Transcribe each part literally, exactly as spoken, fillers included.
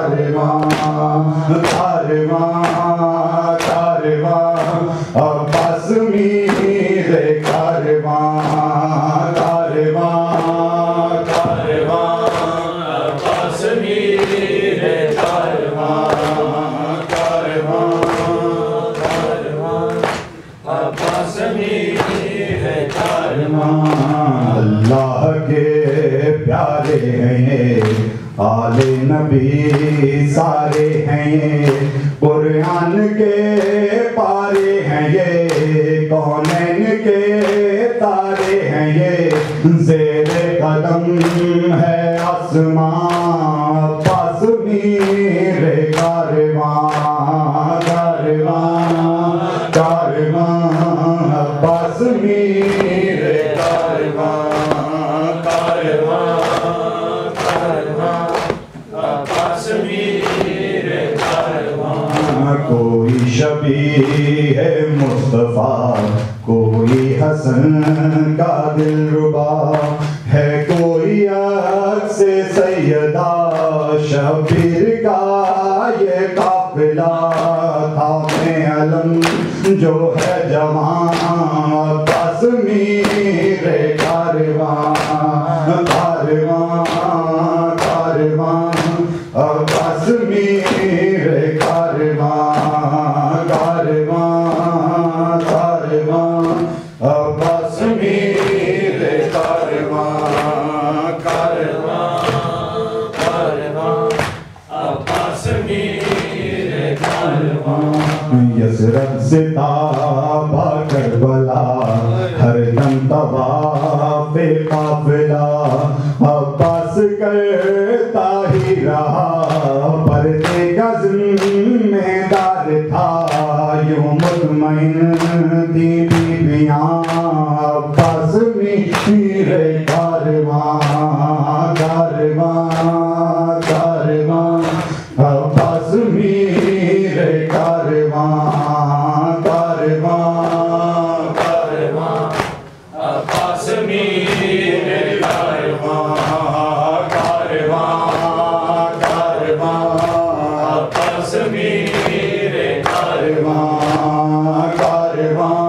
کارواں کارواں کارواں عباس میر کارواں کارواں کارواں عباس میر کارواں کارواں کارواں عباس میر کارواں اللہ کے پیارے ہیں یہ آل نبی سارے ہیں یہ قرآن کے پارے ہیں یہ کونین کے تارے ہیں یہ زیر قدم ہے آسمان عباس میر کارواں کارواں کارواں عباس میر کارواں کارواں کارواں عباس میر کارواں کوئی شبیہ ہے مصطفیٰ کوئی حسن کا دلربا ہے کوئی عکس سیدہ شبیر کا یہ قافلہ تھام علم جو ہے جوان عباس میر کارواں کارواں کارواں عباس میر کارواں کارواں کارواں عباس میر کارواں کارواں کارواں عباس میر کارواں یثرب سے تابا کربلا ہر دم طواف قافلہ عباس کرتا ہی رہا پردے کا ذمہ دار تھا یوں مطمئن تھی بیویاں عباس میر کارواں کارواں کارواں عباس میر کارواں کارواں کارواں عباس میر کارواں کارواں کارواں عباس میر کارواں کارواں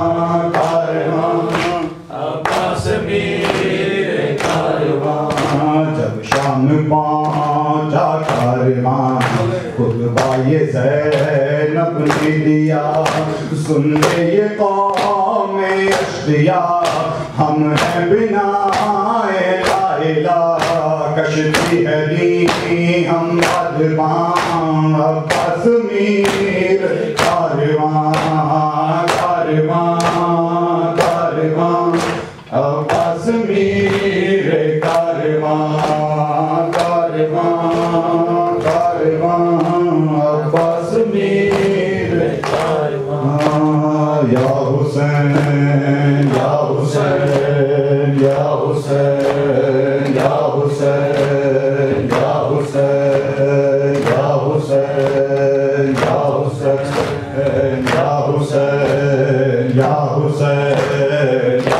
کارواں عباس میر کارواں جب شام پہنچا کارواں خطبہ یہ زینب نے دیا سن لے یہ قوم اشقیا ہم ہیں بنا لا الہ کشتی ہے دین ہم بدباں عباس میر کارواں کارواں کارواں عباس میر کارواں کارواں کارواں عباس میر کارواں یا حسین یا حسین یا حسین یا حسین یا حسین یا حسین یا حسین یا حسین یا حسین یا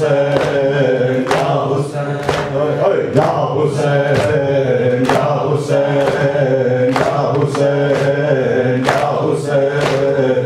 حسین یا حسین یا حسین یا حسین یا حسین یا حسین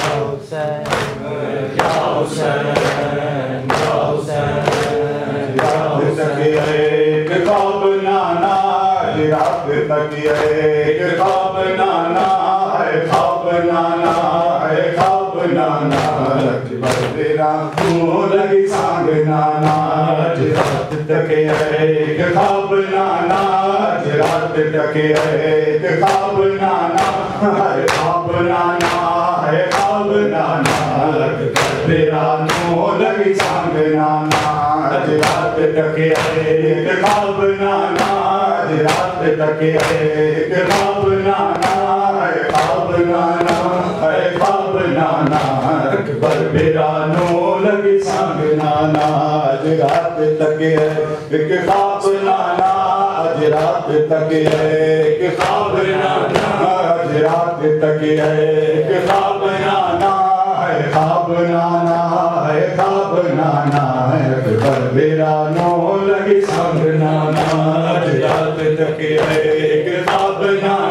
ایک خواب نانا رات تک ایک خواب نانا ہے خواب نانا ہے خواب نانا اکبر تیرا خون لگی سانگ نانا رات تک ایک خواب نانا رات تک ایک خواب نانا ہے خواب نانا ہے خواب نانا اکبر تیرا خون لگی سانگ نانا رات تک ایک خواب نانا رات تک ایک خواب نانا ہے خواب نانا ہے خواب نانا اکبر بیرانو لگی سانگ نانا رات تک ایک خواب نانا رات تک ایک خواب نانا رات تک ایک خواب نانا ہے خواب نانا ہے خواب نانا اکبر بیرانو لگی سانگ نانا رات تک ایک خواب نانا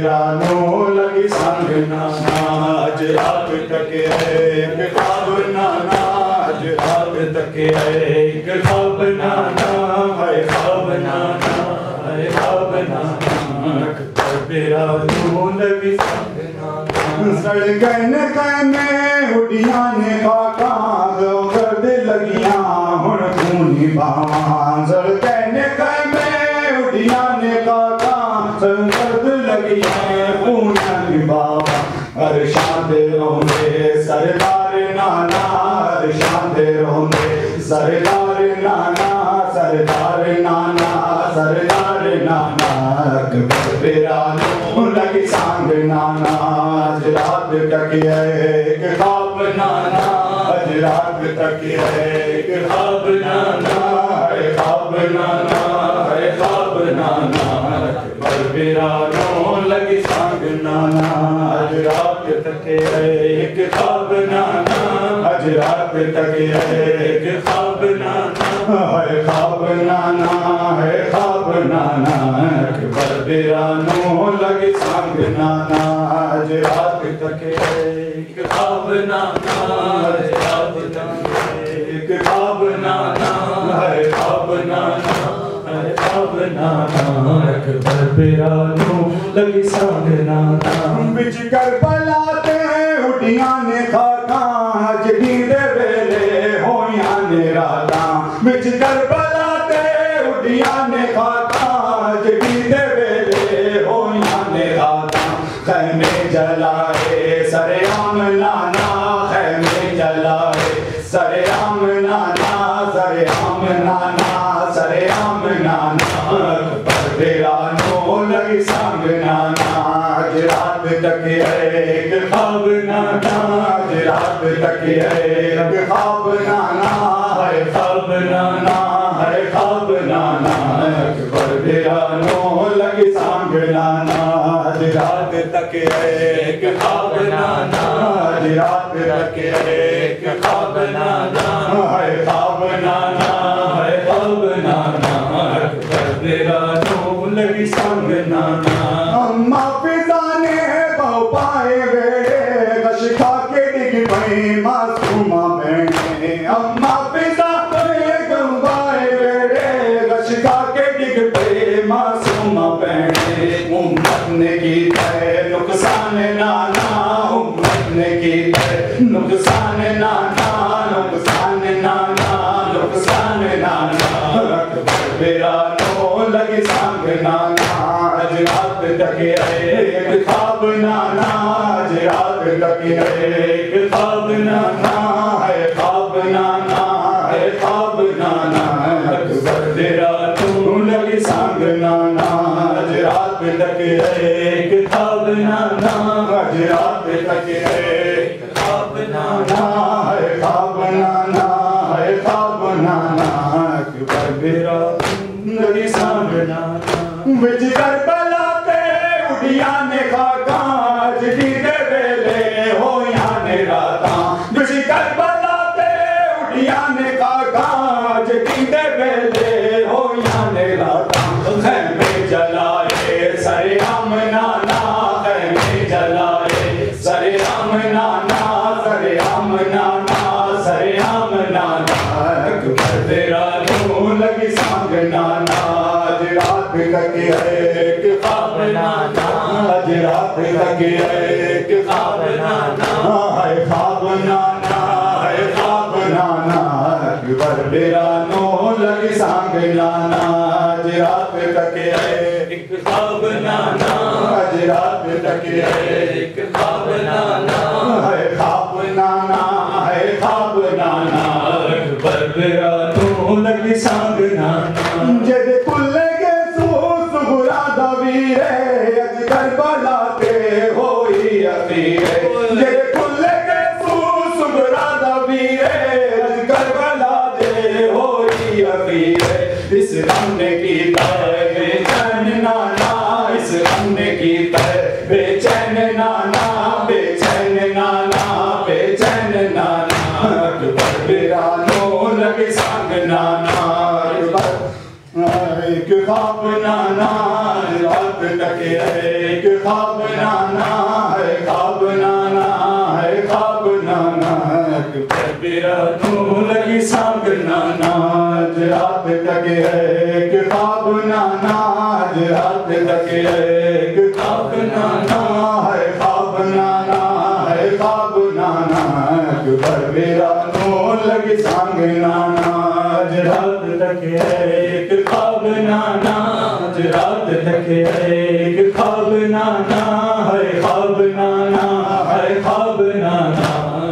برانو لگی سنگ نانا اج رات تک ایک خواب نانا اج رات تک ایک خواب نانا ہے خواب نانا ہے خواب نانا برانو لگی سنگ نانا سڑکن کنے اڈیاں نے کاکاں دو گرد لگیاں ہن خونی باواں سڑکن کنے اڈیاں نے کاکاں گرد لگیاں خونی باواں ہر شاندے روندے سردار نانا ہر شاندے روندے سردار نانا سردار نانا سردار نانا اکبر برانو لگی سانگ نانا اج رات تک ایک خواب نانا اج رات تک ایک خواب نانا ہے خواب نانا ہے خواب نانا اکبر برانو لگی سانگ نانا اج رات تک ایک خواب نانا اج رات تک ایک خواب نانا ہے خواب نانا ہے خواب نانا اکبر برانو لگی سانگ نانا اج رات تک ایک خواب نانا اج رات تک ایک خواب نانا ہے خواب نانا ہے خواب نانا اکبر برانو لگی سانگ نانا بچ کربلا تے اڈیاں نے خاکاں جگی دے ویلے ہویاں نے راتاں بچ کربلا تے اڈیاں نے خاکاں جگی دے ویلے ہویاں نے راتاں خیمے جلائے سر عام نانا خیمے جلائے سر عام نانا سر عام نانا سر عام نانا اکبر برانو لگی سانگ نانا اج رات تک ایک خواب نانا اج رات تک ایک خواب نانا ہے خواب نانا ہے خواب نانا اکبر برانو لگی سانگ نانا اج رات تک ایک خواب نانا اج رات تک ایک خواب نانا ہے خواب نانا ہے خواب نانا اکبر برانو لگی سانگ نانا اماں پزانے بہو پائے ویڑے غش کھا کے ڈگ پئی معصومہ بہنے اماں پزانے بہو پائے ویڑے غش کھا کے ڈگ پئی معصومہ بہنے امت نے کی ہے نقصان نانا امت نے کی ہے نقصان نانا نقصان نانا نقصان نانا اکبر برانو لگی سانگ نانا اج رات تک ایک خواب نانا اج رات تک ایک خواب نانا ہے خواب نانا ہے خواب نانا اکبر برانو لگی سانگ نانا اج رات تک ایک خواب نانا اج رات تک ایک خواب نانا ہے خواب نانا ہے خواب نانا اکبر برانو لگی سانگ نانا بچ کربلا تے اڈیاں نے خاکاں جگی دے ویلے ہویاں نے راتاں بچ کربلا تے اڈیاں نے خاکاں جگی دے ویلے ہویاں نے راتاں خیمے جلائے سر عام نانا خیمے جلائے سر عام نانا سر عام نانا سر عام نانا اکبر برانو لگی سانگ نانا اج رات تک ایک خواب نانا اج رات تک ایک خواب نانا ہے خواب نانا ہے خواب نانا اکبر برانو لگی سانگ نانا اج رات تک ایک خواب نانا اج رات تک ایک خواب نانا ہے خواب نانا ہے خواب نانا اکبر برانو لگی سانگ نانا جد کل کے سوس برا دویرے اج کربلا تے ہوئی اخیرے جد کل کے سوس برا دویرے اج کربلا تے ہوئی اخیرے اس غم نے کیتا ہے بے چین نانا اس غم نے کیتا ہے بے چین نانا بے چین نانا بے چین نانا اکبر برانو لگی سانگ نانا ایک خواب نانا رات تکے ایک خواب نانا ہے خواب نانا ہے خواب نانا میرا نو لگی سانگ نانا رات تکے ایک خواب نانا رات تکے ایک خواب نانا ہے خواب نانا ہے خواب نانا میرا نو لگی سانگ نانا رات تکے ایک خواب نانا رات تکے ایک خواب نانا ہے خواب نانا ہے خواب نانا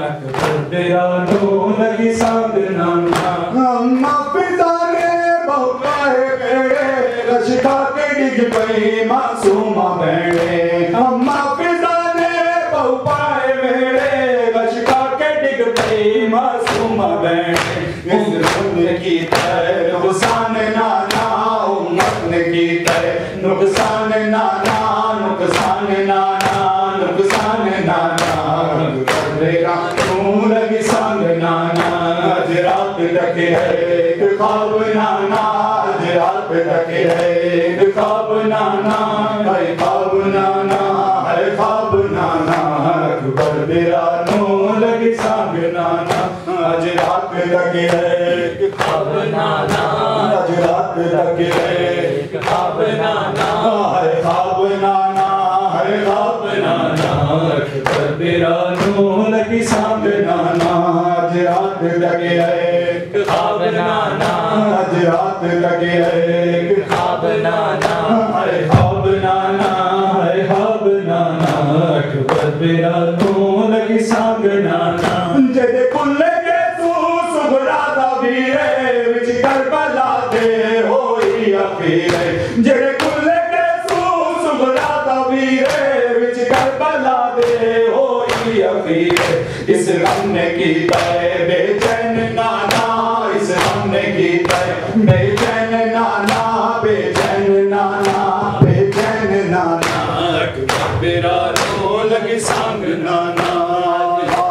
تیرا نو لگی سانگ نانا اماں پتانے بہکائے بیڑے رشکا کے ڈگ پئی معصومہ بیڑے اماں پتانے بہکائے بیڑے رشکا کے ڈگ پئی معصومہ بیڑے اس رن کی تے نقصان نانا امت نے کی تے نقصان نانا نقصان نانا نقصان نانا میرا نو لگی سانگ نانا رات تکے ایک خواب نانا رات تکے ایک خواب نانا ہے خواب نانا ہے خواب نانا میرا نو لگی سانگ نانا آج رات تکے ایک خواب نانا آج رات تکے ایک خواب نانا ہے خواب نانا ہے خواب نانا میرا نو لگی سانگ نانا آج رات تکے ایک خواب نانا آج رات تکے ایک خواب نانا ہے خواب نانا ہے خواب نانا میرا نو لگی سانگ نانا جدے کلے کے تو سبرا دا ویرے وچ کربلا دے ہوئی افیرے جدے کلے کے تو سبرا دا ویرے وچ کربلا دے ہوئی افیرے اس غم نے کیتا ہے بے چین نانا اس غم نے کیتا ہے بے چین نانا بے چین نانا بے چین نانا میرا نو لگی سانگ نانا یا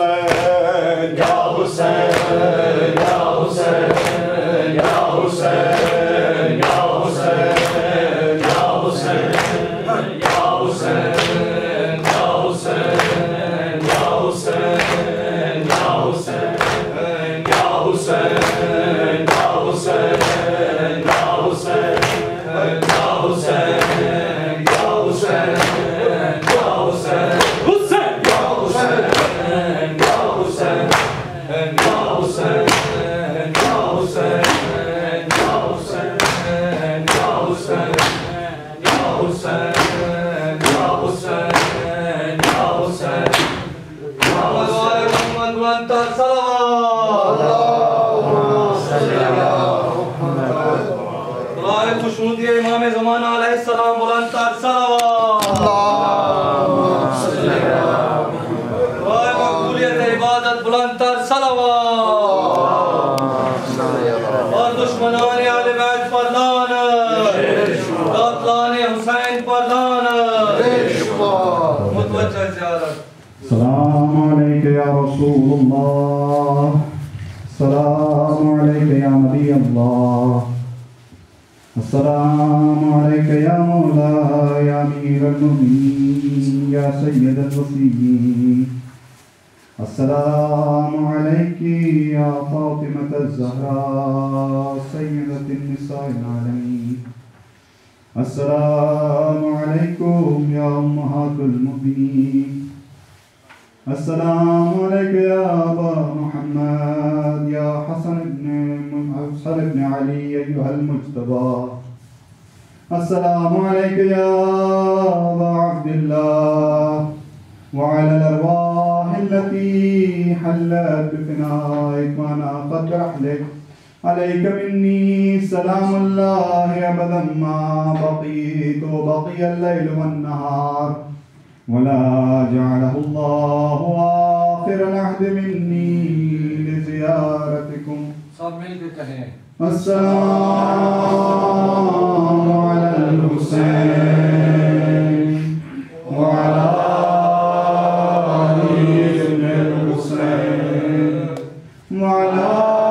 حسین یا حسین یا حسین یا حسین یا حسین یا حسین یا حسین یا حسین یا حسین یا حسین یا حسین یا حسین یا حسین یا حسین یا امام زمانہ علیہ السلام بلند تر صلوات رائے مقبولیت عبادت بلند تر صلوات اور دشمنان اہل بیت پر لعنت قاتلان حسین پر لعنت متوجہ زیارت سلام علیک یا رسول اللہ سلام علیک یا نبی اللہ السلام علیک یا مولا یا امیر المؤمنین یا سید الوصیین السلام علیک یا فاطمة الزہراء سیدۃ النساء العالمین السلام علیکم یا امہات المؤمنین السلام علیک یا ابا محمد یا حسن ابن حسن ابن علی ایہا المجتبی السلام علیک یا ابا عبداللہ وعلى الارواح التي حلت بفنائك وناقت رحلك عليك مني سلام الله ابدا ما بقيت وبقي الليل والنهار ولا جعله الله آخر العهد مني لزيارتكم السلام على الحسين وعلى آل الحسين وعلى